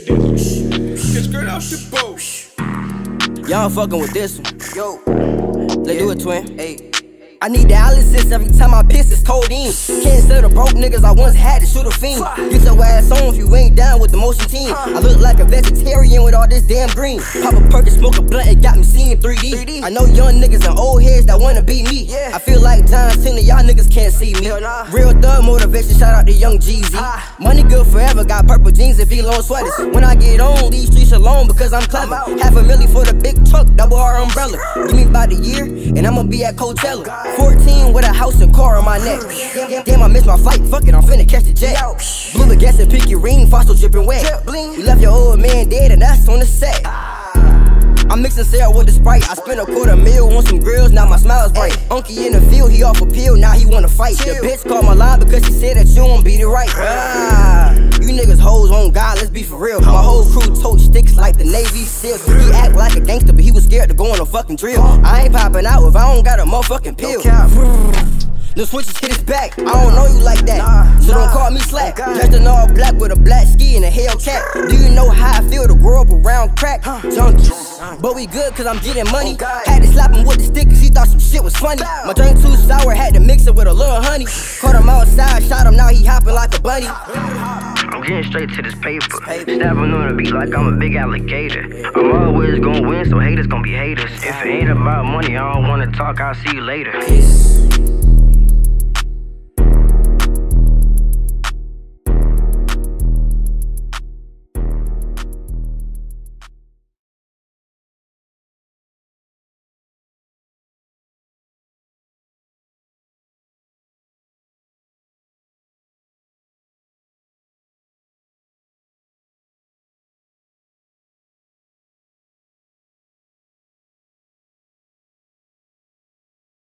Get straight off the boat. Y'all fucking with this one. Yo, Let's do it, twin. hey. I need dialysis every time I piss, it's codeine. Can't sell the broke niggas I once had to shoot a fiend. Get your ass on if you ain't down with the motion team. I look like a vegetarian with all this damn green. Pop a perk and smoke a blunt, it got me seeing 3D. I know young niggas and old heads that wanna be me. I feel like John Cena, y'all niggas can't see me. Real thug motivation, shout out to young Jeezy. Money good forever, got purple jeans and V-Lone sweaters. When I get on, these streets alone because I'm clever. $500,000 for the big truck, double R umbrella. Give me about a year, and I'ma be at Coachella. 14 with a house and car on my neck. Damn, I missed my flight, fuck it, I'm finna catch the jet. Blew the gas and pick your ring, fossil dripping wet. You left your old man dead and that's on the set. I'm mixing syrup with the Sprite. I spent $250,000 on some grills, now my smile's bright. Unky in the field, he off a pill, now he wanna fight. The bitch called my line because she said that you don't beat it right. You niggas hoes on God, let's be for real. My whole crew tote sticks like the Navy SEALs. He act like a gangster, but he was scared to go on a fucking drill. I ain't popping out if I don't got a motherfucking pill. The switches hit his back, I don't know you like that, so don't call me slack. Dressed in all black with a black ski and a Hellcat. Do you know how I feel to grow up around crack junkies? But we good cause I'm getting money. Had to slap him with the stick cause he thought some shit was funny. My drink too sour, had to mix it with a little honey. Caught him outside, shot him, now he hopping like a bunny. I'm getting straight to this paper. Snapping on the beat like I'm a big alligator. I'm always gonna win, so haters gonna be haters. If it ain't about money, I don't wanna talk, I'll see you later. Peace.